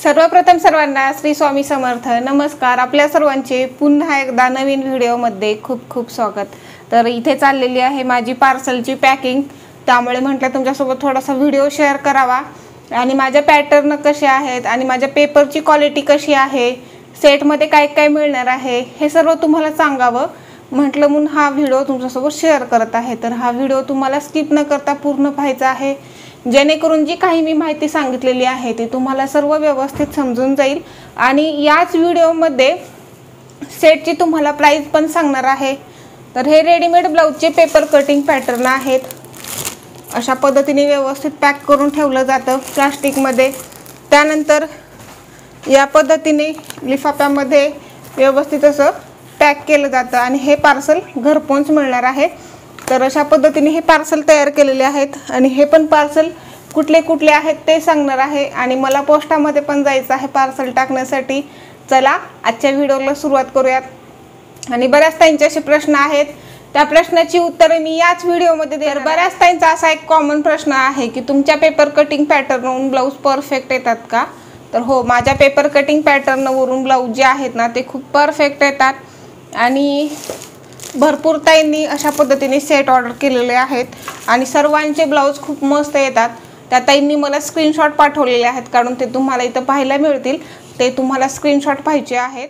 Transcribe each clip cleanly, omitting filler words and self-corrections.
सर्वप्रथम सर्वांना श्री स्वामी समर्थ नमस्कार। आपल्या सर्वांचे पुन्हा एकदा नवीन व्हिडिओमध्ये खूप खूप स्वागत। तर इथे चाललेली आहे माझी पार्सलची पॅकिंग, त्यामुळे म्हटलं तुमच्यासोबत थोडासा व्हिडिओ शेअर करावा आणि माझ्या पॅटर्न कसे आहेत आणि माझ्या पेपरची क्वालिटी कशी आहे, सेटमध्ये काय काय मिळणार आहे हे सर्व तुम्हाला सांगावं म्हटलं म्हणून हा व्हिडिओ तुमच्यासोबत शेअर करत आहे। तर हा व्हिडिओ तुम्हाला स्किप न करता पूर्ण पाहायचा आहे, जेणेकरून जी काही मी माहिती सांगितलेली आहे ती तुम्हाला सर्व व्यवस्थित समजून जाईल। आणि याच व्हिडिओमध्ये सेटची तुम्हाला प्राइस पण सांगणार आहे। तर हे रेडीमेड ब्लाउजचे पेपर कटिंग पॅटर्न आहेत। अशा पद्धतीने व्यवस्थित पॅक करून ठेवलं जातं प्लास्टिकमध्ये। त्यानंतर या पद्धतीने लिफाफ्यामध्ये व्यवस्थित असं पॅक केलं जातं आणि हे पार्सल घरपोच मिळणार आहे। तर अशा पद्धतीने हे पार्सल तयार केलेले आहेत आणि हे पण पार्सल कुठले कुठले आहेत ते सांगणार आहे आणि मला पोस्टामध्ये पण जायचं आहे पार्सल टाकण्यासाठी। चला आजच्या व्हिडिओला सुरुवात करूयात। आणि बऱ्याच ताईंचे असे प्रश्न आहेत, त्या प्रश्नाची उत्तरे मी याच व्हिडिओमध्ये देणार। बऱ्याच ताईंचा असा एक कॉमन प्रश्न आहे की तुमच्या पेपर कटिंग पॅटर्नवरून ब्लाऊज परफेक्ट येतात का? तर हो, माझ्या पेपर कटिंग पॅटर्नवरून ब्लाऊज जे आहेत ना ते खूप परफेक्ट येतात आणि भरपूर ताईंनी अशा पद्धतीने सेट ऑर्डर केलेले आहेत आणि सर्वांचे ब्लाऊज खूप मस्त येतात। त्या ताईंनी मला स्क्रीनशॉट पाठवलेले आहेत, कारण ते तुम्हाला इथं पाहायला मिळतील। ते तुम्हाला स्क्रीनशॉट पाहिजे आहेत।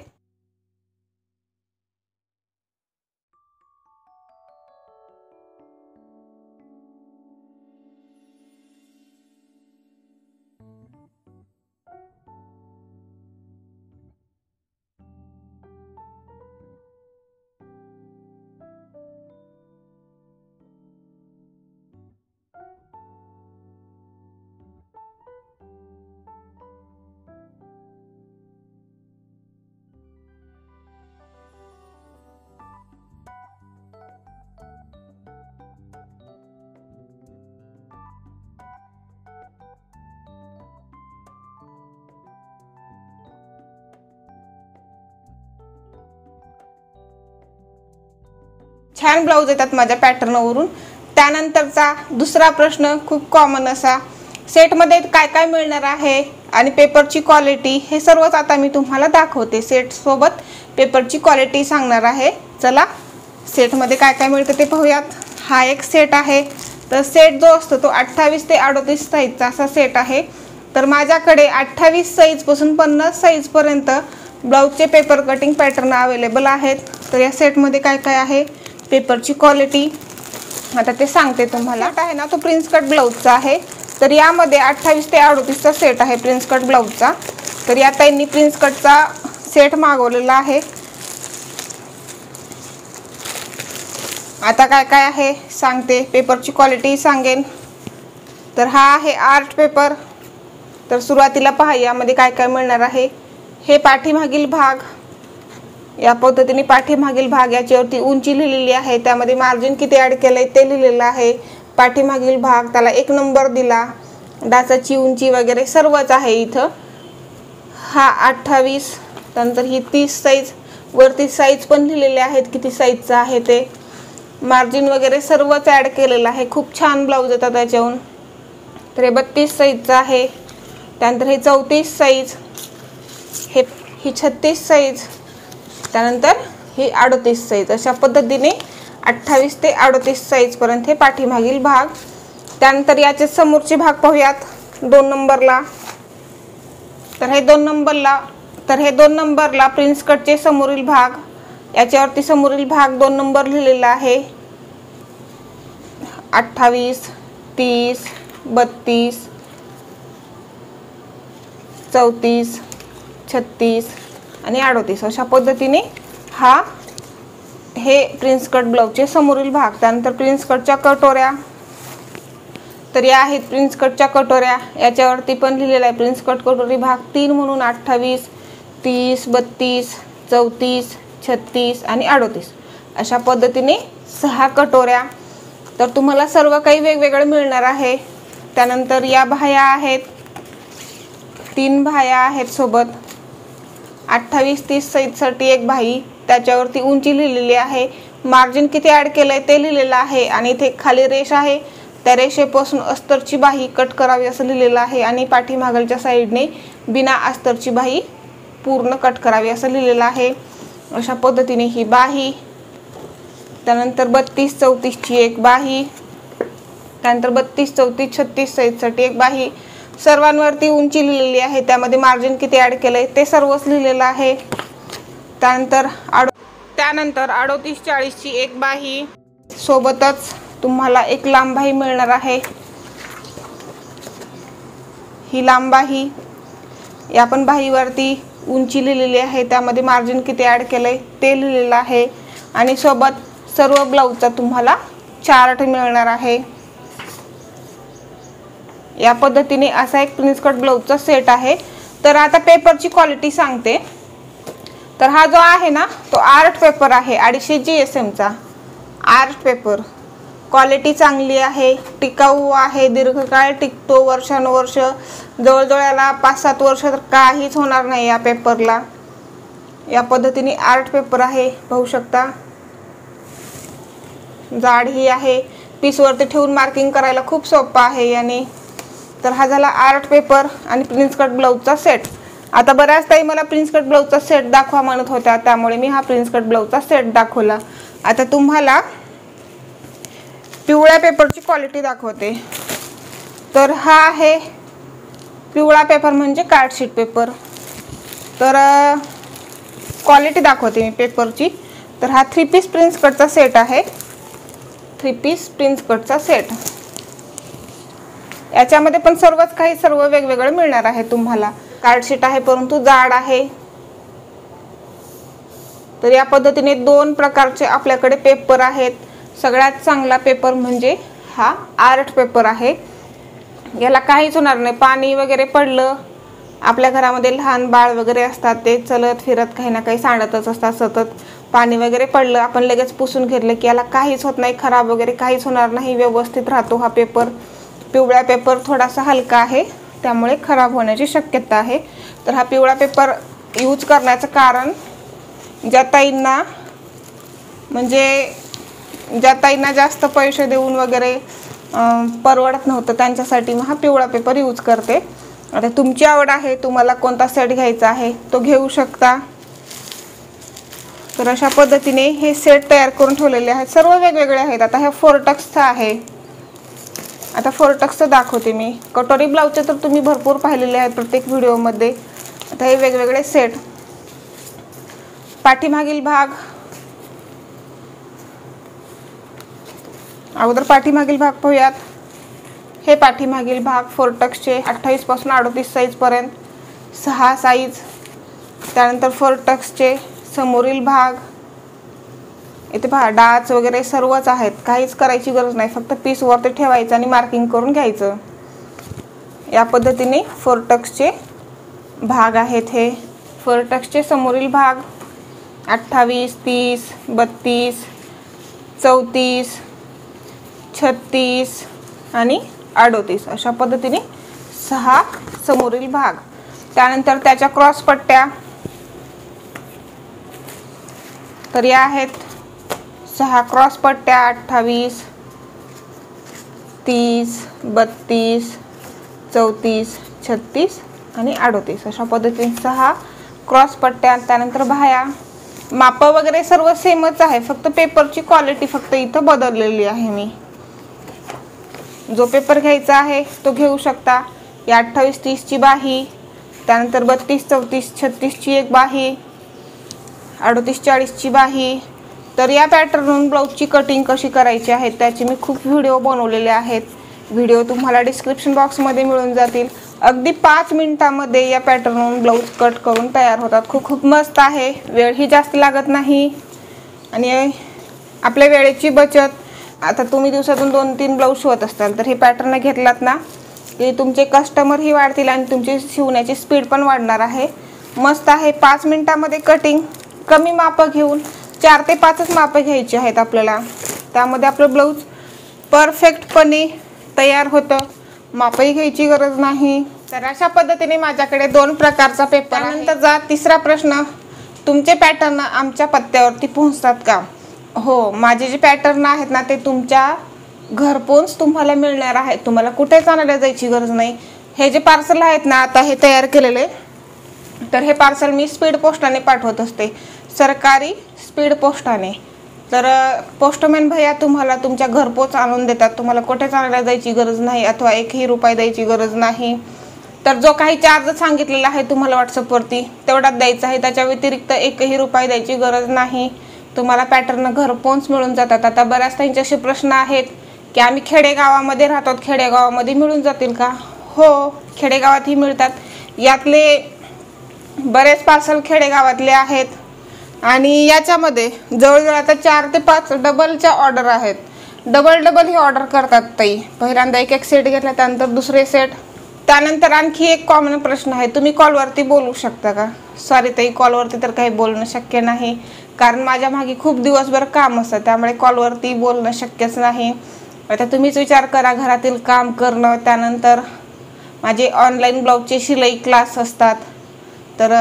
छान ब्लाऊज येतात माझ्या पॅटर्नवरून। त्यानंतरचा दुसरा प्रश्न खूप कॉमन असा, सेटमध्ये काय काय मिळणार आहे आणि पेपरची क्वालिटी हे सर्वच आता मी तुम्हाला दाखवते। सेट सोबत पेपरची क्वालिटी सांगणार आहे। चला सेटमध्ये काय काय मिळतं ते पाहूयात। हा एक सेट आहे। तर सेट जो असतो तो 28 ते 38 साईजचा असा सेट आहे। तर माझ्याकडे 28 साईजपासून 50 साईजपर्यंत ब्लाऊजचे पेपर कटिंग पॅटर्न अवेलेबल आहेत। तर या सेटमध्ये काय काय आहे, पेपरची क्वालिटी आता ते सांगते तुम्हाला। सेट आहे ना तो प्रिन्स कट ब्लाऊजचा आहे। तर यामध्ये 28 ते 38चा सेट आहे प्रिन्स कट ब्लाऊजचा। तर या ताईंनी प्रिन्स कटचा सेट मागवलेला आहे। आता काय काय आहे सांगते, पेपरची क्वालिटी सांगेन। तर हा आहे आर्ट पेपर। तर सुरुवातीला पहा यामध्ये काय काय मिळणार आहे। हे पाठीमागील भाग, या पद्धतीने पाठीमागील भाग, याच्यावरती उंची लिहिलेली आहे, त्यामध्ये मार्जिन किती ॲड केलंय ते लिहिलेलं आहे। पाठीमागील भाग, त्याला 1 नंबर दिला, डासाची उंची वगैरे सर्वच आहे इथं। हा 28, त्यानंतर ही 30 साईज, वरती साईज पण लिहिलेले आहेत किती साईजचा आहे ते, मार्जिन वगैरे सर्वच ॲड केलेलं आहे। खूप छान ब्लाऊज येतात त्याच्याहून। तर हे 32 साईजचा आहे। त्यानंतर हे 34 साईज, ही 36 साईज, त्यानंतर ही 38 साईज। अशा पद्धतीने 28 ते 38 साईजपर्यंत हे पाठीमागील भाग। त्यानंतर याचे समोरचे भाग पाहूयात 2 नंबरला। तर हे 2 नंबरला प्रिन्स कटचे समोरील भाग, याच्यावरती समोरील भाग 2 नंबर लिहिलेला आहे। 28, 30, 32, 34, 36 आणि 38 अशा पद्धतीने हे प्रिन्स कट ब्लाऊजचे समोरील भाग। त्यानंतर प्रिन्स कटच्या कटोऱ्या, तर या आहेत प्रिन्स कटच्या कटोऱ्या, याच्यावरती पण लिहिलेला आहे प्रिन्स कट कटोरी भाग 3 म्हणून 28, 30, 32, 34, 36 आणि 38 अशा पद्धतीने 6 कटोऱ्या। तर तुम्हाला सर्व काही वेगवेगळं मिळणार आहे। त्यानंतर या बाह्या आहेत, 3 बाह्या आहेत सोबत, 28, 30 साईजसाठी एक बाही, त्याच्यावरती उंची लिहिलेली आहे, मार्जिन किती ॲड केलंय ते लिहिलेलं आहे आणि इथे खाली रेष आहे, त्या रेषेपासून अस्तरची बाही कट करावी असं लिहिलेलं आहे आणि पाठीमागलच्या साईडने बिना अस्तरची बाही पूर्ण कट करावी असं लिहिलेलं आहे। अशा पद्धतीने ही बाही, त्यानंतर 32-34 ची एक बाही, त्यानंतर 32-34 36 साईजसाठी एक बाही, सर्वांवरती उंची लिहिलेली आहे, त्यामध्ये मार्जिन किती ॲड केलंय ते सर्वच लिहिलेलं आहे। त्यानंतर 38-40 ची एक बाही, सोबतच तुम्हाला एक लांब बाही मिळणार आहे। ही लांब बाही, या पण बाहीवरती उंची लिहिलेली आहे, त्यामध्ये मार्जिन किती ॲड केलंय ते लिहिलेलं आहे आणि सोबत सर्व ब्लाऊजचा तुम्हाला चार्ट मिळणार आहे। या पद्धतीने असा एक प्रिन्स कट ब्लाऊजचा सेट आहे। तर आता पेपरची क्वालिटी सांगते। तर हा जो आहे ना तो आर्ट पेपर आहे, 250 GSM चा आर्ट पेपर। क्वालिटी चांगली आहे, टिकाऊ आहे, दीर्घकाळ टिकतो, वर्षानुवर्ष, जवळजवळ याला 5-7 वर्ष तर काहीच होणार नाही या पेपरला। या पद्धतीने आर्ट पेपर आहे, पाहू शकता। जाड ही आहे, पीसवरती ठेवून मार्किंग करायला खूप सोपं आहे याने। तर हा झाला आर्ट पेपर आणि प्रिन्स कट ब्लाऊजचा सेट। आता बऱ्याच ताई मला प्रिन्स कट ब्लाऊजचा सेट दाखवा म्हणत होत्या, त्यामुळे मी हा प्रिन्स कट ब्लाऊजचा सेट दाखवला। आता तुम्हाला पिवळ्या पेपरची क्वालिटी दाखवते। तर हा आहे पिवळा पेपर म्हणजे कार्ड शीट पेपर। तर क्वालिटी दाखवते मी पेपरची। तर हा 3 पीस प्रिन्स कटचा सेट आहे, 3 पीस प्रिन्स कटचा सेट। याच्यामध्ये पण सर्व वेगवेगळं मिळणार आहे तुम्हाला। कार्ड शीट आहे परंतु जाड आहे। तर या पद्धतीने 2 प्रकारचे आपल्याकडे पेपर आहेत। सगळ्यात चांगला पेपर म्हणजे हा आर्ट पेपर आहे, याला काहीच होणार नाही। पाणी वगैरे पडलं, आपल्या घरामध्ये लहान बाळ वगैरे असतात, ते चलत फिरत काही ना काही सांडतच असतात सतत, पाणी वगैरे पडलं आपण लगेच पुसून घेतलं की याला काहीच होत नाही, खराब वगैरे काहीच होणार नाही, व्यवस्थित राहतो हा पेपर। पिवळा पेपर थोडासा हलका आहे, त्यामुळे खराब होण्याची शक्यता आहे। तर हा पिवळा पेपर यूज करण्याचं कारण, ज्या ताईंना जास्त पैसे देऊन वगैरे परवडत नव्हतं त्यांच्यासाठी मी हा पिवळा पेपर यूज करते। आता तुमची आवड आहे, तुम्हाला कोणता सेट घ्यायचा आहे तो घेऊ शकता। तर अशा पद्धतीने हे सेट तयार करून ठेवलेले आहेत, सर्व वेगवेगळे आहेत। आता हा फोर्टक्सचा आहे, आता फोर्टक्सचं दाखवते मी। कटोरी ब्लाऊजचे तर तुम्ही भरपूर पाहिलेले आहेत प्रत्येक व्हिडिओमध्ये। आता हे वेगवेगळे सेट, पाठीमागील भाग, अगोदर पाठीमागील भाग पाहूयात। हे पाठीमागील भाग फोर्टक्सचे 28 पासून 38 साईज पर्यंत 6 साईज। त्यानंतर फोर्टक्सचे समोरील भाग, इथे पहा डाच वगैरे सर्वच आहेत, काहीच करायची गरज नाही, फक्त पीस वरती ठेवायचं आणि मार्किंग करून घ्यायचं। या पद्धतीने फोर्टक्सचे भाग आहेत। हे फोर्टक्सचे समोरील भाग 28, 30, 32, 34, 36 आणि 38 अशा पद्धतीने 6 समोरील भाग। त्यानंतर त्याच्या क्रॉस पट्ट्या, तर या आहेत 6 क्रॉस पट्ट्या, 28, 30, 32, 34, 36 आणि 38 अशा पद्धतीने 6 क्रॉस पट्ट्या। त्यानंतर बाह्या, माप वगैरे सर्व सेमच आहे, फक्त पेपरची क्वालिटी फक्त इथं बदललेली आहे मी। जो पेपर घ्यायचा आहे तो घेऊ शकता। या 28-30 ची बाही, त्यानंतर 32-34 36 ची एक बाही, 38-40 ची बाही। तर या पॅटर्नवरून ब्लाऊजची कटिंग कशी करायची आहे त्याची मी खूप व्हिडिओ बनवलेले आहेत, व्हिडिओ तुम्हाला डिस्क्रिप्शन बॉक्समध्ये मिळून जातील। अगदी 5 मिनिटांमध्ये या पॅटर्नवरून ब्लाऊज कट करून तयार होतात। खूप मस्त आहे, वेळही जास्त लागत नाही आणि आपल्या वेळेची बचत। आता तुम्ही दिवसातून 2-3 ब्लाऊज शिवत असताल तर हे पॅटर्न घेतलात ना की तुमचे कस्टमरही वाढतील आणि तुमची शिवण्याची स्पीड पण वाढणार आहे। मस्त आहे, 5 मिनिटांमध्ये कटिंग, कमी माप घेऊन 4 ते 5च माप घ्यायची आहेत आपल्याला, त्यामध्ये आपलं ब्लाऊज परफेक्टपणे तयार होतं, मापही घ्यायची गरज नाही। तर अशा पद्धतीने माझ्याकडे 2 प्रकारचा पेपर आहे। त्यानंतरचा तिसरा प्रश्न, तुमचे पॅटर्न आमच्या पत्त्यावरती पोहोचतात का? हो, माझे जे पॅटर्न आहेत ना ते तुमच्या घरपोच तुम्हाला मिळणार आहे, तुम्हाला कुठेच आणायला जायची गरज नाही। हे जे पार्सल आहेत ना आता हे तयार केलेले, तर हे पार्सल मी स्पीड पोस्टाने पाठवत असते, सरकारी स्पीड पोस्टाने। तर पोस्टमॅन भैया तुम्हाला तुमच्या घरपोच आणून देतात, तुम्हाला कुठेच आणायला जायची गरज नाही अथवा एकही रुपया द्यायची गरज नाही। तर जो काही चार्ज सांगितलेला आहे तुम्हाला व्हॉट्सअपवरती तेवढाच द्यायचा आहे, त्याच्या व्यतिरिक्त एकही रुपया द्यायची गरज नाही। तुम्हाला पॅटर्न घरपोच मिळून जातात। आता बऱ्याच त्यांच्याशी प्रश्न आहेत की आम्ही खेडेगावामध्ये राहतो, खेडेगावामध्ये मिळून जातील का? हो, खेडेगावातही मिळतात। यातले बरेच पार्सल खेडेगावातले आहेत आणि याच्यामध्ये जवळजवळ आता 4 ते 5 डबलच्या ऑर्डर आहेत। डबल ही ऑर्डर करतात ताई, पहिल्यांदा एक सेट घेतला त्यानंतर दुसरे सेट। त्यानंतर आणखी एक कॉमन प्रश्न आहे, तुम्ही कॉलवरती बोलू शकता का? सॉरी ताई, कॉलवरती तर काही बोलणं शक्य नाही, कारण माझ्या मागे खूप दिवसभर काम असतं, त्यामुळे कॉलवरती बोलणं शक्यच नाही। आता तुम्हीच विचार करा, घरातील काम करणं, त्यानंतर माझे ऑनलाईन ब्लाऊजचे शिलाई क्लास असतात, तर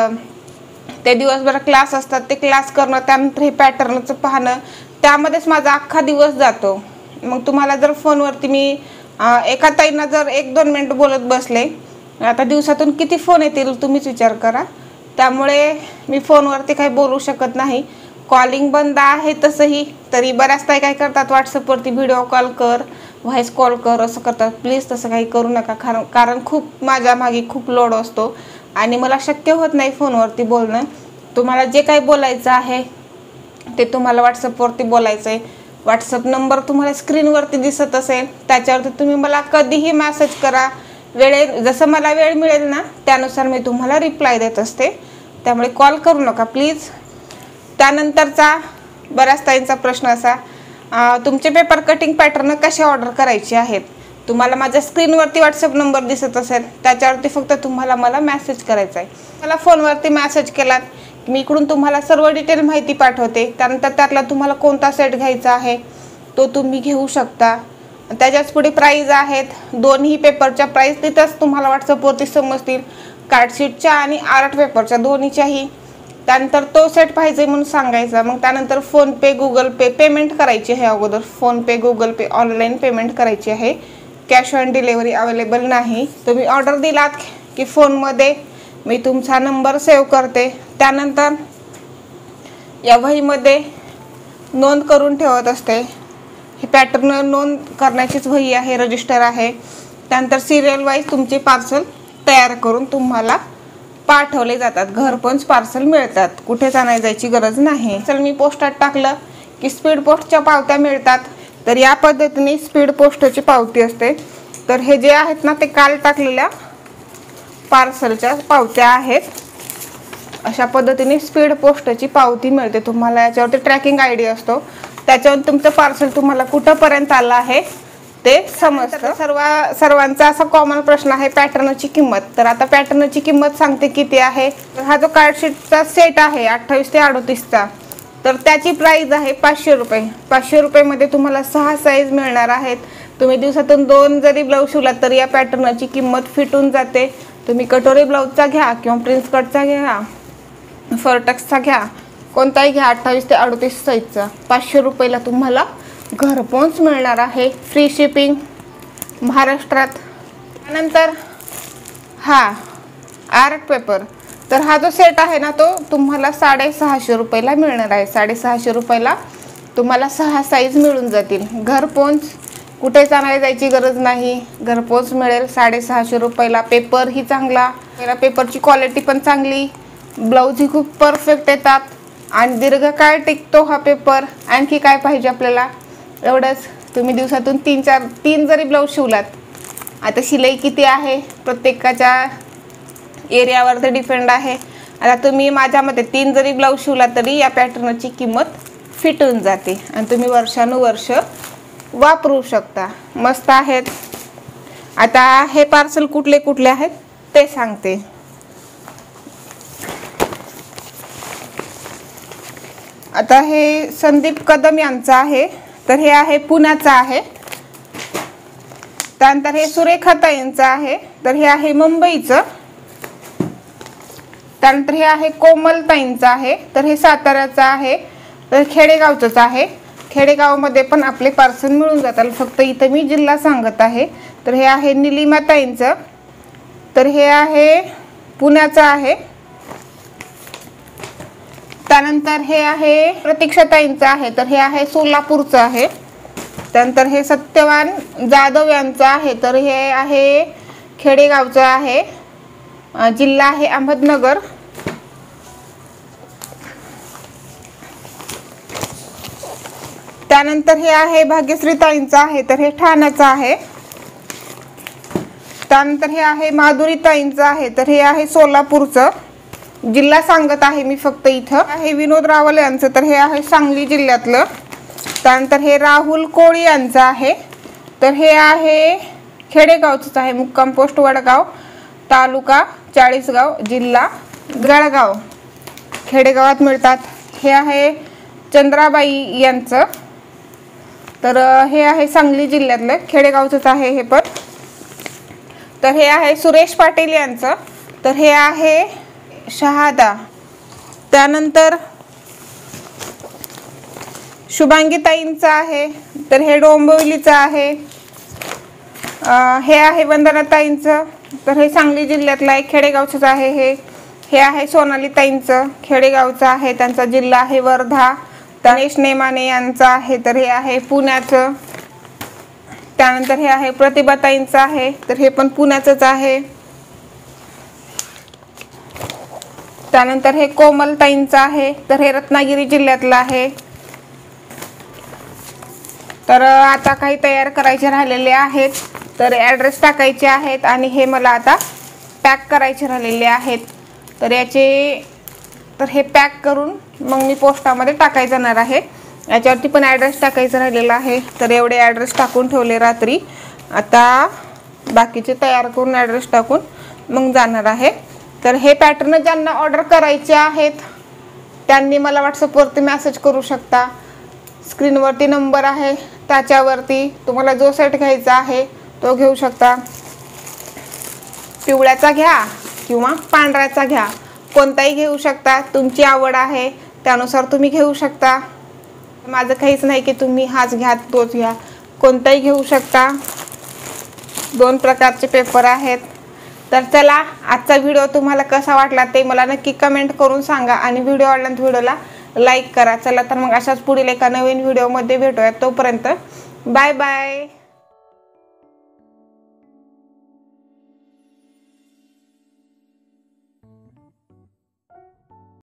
ते दिवसभर क्लास असतात, ते क्लास करणं, त्यानंतर हे पॅटर्नचं पाहणं, त्यामध्येच माझा अख्खा दिवस जातो। मग तुम्हाला जर फोनवरती मी एका ताईंना जर 1-2 मिनिट बोलत बसले, आता दिवसातून किती फोन येतील तुम्हीच विचार करा। त्यामुळे मी फोनवरती काही बोलू शकत नाही, कॉलिंग बंद आहे तसंही। तरी बऱ्याच ताई काय करतात, व्हॉट्सअपवरती व्हिडिओ कॉल कर, व्हॉइस कॉल कर असं करतात। प्लीज तसं काही करू नका, कारण खूप माझ्या मागे खूप लोड असतो आणि मला शक्य होत नाही फोनवरती बोलणं। तुम्हाला जे काही बोलायचं आहे ते तुम्हाला व्हॉट्सअपवरती बोलायचं आहे। व्हॉट्सअप नंबर तुम्हाला स्क्रीनवरती दिसत असेल, त्याच्यावरती तुम्ही मला कधीही मेसेज करा, जसं मला वेळ मिळेल ना त्यानुसार मी तुम्हाला रिप्लाय देत असते, त्यामुळे कॉल करू नका प्लीज। त्यानंतरचा बऱ्याच ताईंचा प्रश्न असा, तुमचे पेपर कटिंग पॅटर्न कसे ऑर्डर करायचे आहेत? तुम्हाला माझ्या स्क्रीनवरती व्हॉट्सअप नंबर दिसत असेल, त्याच्यावरती फक्त तुम्हाला मला मेसेज करायचा आहे। मला फोनवरती मेसेज केलात की मी इकडून तुम्हाला सर्व डिटेल माहिती पाठवते, त्यानंतर त्यातला तुम्हाला कोणता सेट घ्यायचा आहे तो तुम्ही घेऊ शकता। त्याच्याच पुढे प्राईज आहेत, दोन्ही पेपरच्या प्राईज तिथंच तुम्हाला व्हॉट्सअपवरती समजतील, कार्डशीटच्या आणि आर्ट पेपरच्या दोन्हीच्याही। त्यानंतर तो सेट पाहिजे म्हणून सांगायचा, मग त्यानंतर फोनपे गुगल पे पेमेंट करायची आहे। अगोदर PhonePe Google Pay online payment करायची आहे, कॅश ऑन डिलिव्हरी अवेलेबल नाही। तुम्ही ऑर्डर दिलात की फोनमध्ये मी तुमचा नंबर सेव्ह करते, त्यानंतर या वहीमध्ये नोंद करून ठेवत असते। हे पॅटर्न नोंद करण्याचीच वही आहे, रजिस्टर आहे। त्यानंतर सिरियल वाईज तुमचे पार्सल तयार करून तुम्हाला पाठवले जातात, घरपोच पार्सल मिळतात, कुठेच आणायला जायची गरज नाही। चल मी पोस्टात टाकलं की स्पीड पोस्टच्या पावत्या मिळतात, तर या पद्धतीने स्पीड पोस्टची पावती असते। तर हे जे आहेत ना ते काल टाकलेल्या पार्सलच्या पावत्या आहेत, अशा पद्धतीने स्पीड पोस्टची पावती मिळते तुम्हाला। याच्यावरती ट्रॅकिंग आयडी असतो, त्याच्यावर तुमचं पार्सल तुम्हाला कुठंपर्यंत आलं आहे ते समजतं। सर्वांचा असा कॉमन प्रश्न आहे पॅटर्नची किंमत। तर आता पॅटर्नची किंमत सांगते किती आहे। हा जो कार्डशीटचा सेट आहे 28 ते 38चा, तर त्याची प्राइस आहे 500 रुपये। 500 रुपयेमध्ये तुम्हाला 6 साईज मिळणार आहेत। तुम्ही दिवसातून 2 जरी ब्लाऊज शिवलात तर या पॅटर्नची किंमत फिटून जाते। तुम्ही कटोरी ब्लाऊजचा घ्या किंवा प्रिन्स कटचा घ्या, फरटक्सचा घ्या, कोणताही घ्या, 28 ते 38 साईजचा 500 रुपयाला तुम्हाला घरपोच मिळणार आहे, फ्री शिपिंग महाराष्ट्रात। त्यानंतर हा आर्ट पेपर, तर हा जो सेट आहे ना तो तुम्हाला 650 रुपयाला मिळणार आहे। 650 रुपयाला तुम्हाला 6 साईज मिळून जातील, घरपोच, कुठेच आणायला जायची गरज नाही, घरपोच मिळेल 650 रुपयाला। पेपर ही चांगला, पेपरची क्वालिटी पण चांगली, ब्लाऊज ही खूप परफेक्ट येतात आणि दीर्घकाळ टिकतो हा पेपर। आणखी काय पाहिजे आपल्याला, एवढंच। तुम्ही दिवसातून 3 जरी ब्लाऊज शिवलात, आता शिलाई किती आहे प्रत्येकाच्या एरियावर ते डिपेंड आहे। आता तुम्ही माझ्यामध्ये 3 जरी ब्लाऊज शिवला तरी या पॅटर्नची किंमत फिटून जाते आणि तुम्ही वर्षानुवर्ष वापरू शकता, मस्त आहेत। आता हे पार्सल कुठले कुठले आहेत ते सांगते। आता हे संदीप कदम यांचं आहे, तर हे आहे पुण्याचं आहे। त्यानंतर हे सुरेखा ताईंचं आहे, तर हे आहे मुंबईचं। त्यानंतर हे आहे कोमल ताईंचं आहे, तर हे साताऱ्याचं आहे, तर खेडेगावचंच आहे। खेडेगावमध्ये पण आपले पार्सल मिळून जातात, फक्त इथं मी जिल्हा सांगत आहे। तर हे आहे निलिमा ताईंचं, तर हे आहे पुण्याचं आहे. त्यानंतर हे आहे प्रतीक्षाताईंचं आहे, तर हे आहे सोलापूरचं आहे. त्यानंतर हे सत्यवान जाधव यांचं आहे, तर हे आहे खेडेगावचं आहे. जिल्हा आहे अहमदनगर. त्यानंतर हे आहे भाग्यश्रीताईंचं आहे, तर हे ठाण्याचं आहे. त्यानंतर हे आहे माधुरीताईंचं आहे, तर हे आहे सोलापूरचं. जिल्हा सांगत आहे मी फक्त इथं. आहे विनोद रावल यांचं, तर हे आहे सांगली जिल्ह्यातलं. त्यानंतर हे राहुल कोळी यांचं आहे, तर हे आहे खेडेगावचंच आहे. मुक्काम पोस्ट वडगाव, तालुका चाळीसगाव, जिल्हा जळगाव. खेडेगावात मिळतात. हे आहे चंद्राबाई यांचं, तर हे आहे सांगली जिल्ह्यातलं, खेडेगावचंच आहे हे पण. तर हे आहे सुरेश पाटील यांचं, तर हे आहे शहादा. त्यानंतर शुभांगीताईंचं आहे, तर हे डोंबिवलीचं आहे. हे आहे वंदनाताईंचं, तर हे सांगली जिल्ह्यातलं आहे, खेडेगावचंच आहे हे. हे आहे सोनालीताईंचं, खेडेगावचं आहे, त्यांचा जिल्हा आहे वर्धा. गणेश नेमाने यांचं आहे, तर हे आहे पुण्याचं. त्यानंतर हे आहे प्रतिभाताईंचं आहे, तर हे पण पुण्याचंच आहे. त्यानंतर हे कोमलताईंचं आहे, तर हे रत्नागिरी जिल्ह्यातलं आहे. तर आता काही तयार करायचे राहिलेले आहेत, तर ॲड्रेस टाकायचे आहेत आणि हे मला आता पॅक करायचे राहिलेले आहेत. तर हे पॅक करून मग मी पोस्टामध्ये टाकायचं जाणार आहे. याच्यावरती पण ॲड्रेस टाकायचं राहिलेला आहे, तर एवढे ॲड्रेस टाकून ठेवले रात्री. आता बाकीचे तयार करून ॲड्रेस टाकून मग जाणार आहे. तर हे पॅटर्न ज्यांना ऑर्डर करायचे आहेत त्यांनी मला व्हॉट्सअपवरती मेसेज करू शकता. स्क्रीनवरती नंबर आहे, त्याच्यावरती तुम्हाला जो सेट घ्यायचा आहे तो घेऊ शकता. पिवळ्याचा घ्या किंवा पांढऱ्याचा घ्या, कोणताही घेऊ शकता. तुमची आवड आहे त्यानुसार तुम्ही घेऊ शकता. माझं काहीच नाही की तुम्ही हाच घ्या तोच घ्या, कोणताही घेऊ शकता. 2 प्रकारचे पेपर आहेत. तर चला, आजचा व्हिडिओ तुम्हाला कसा वाटला ते मला नक्की कमेंट करून सांगा आणि व्हिडिओ आवडला तर व्हिडिओला लाईक करा. चला तर मग अशाच पुढील एका नवीन व्हिडिओमध्ये भेटूया. तोपर्यंत बाय बाय.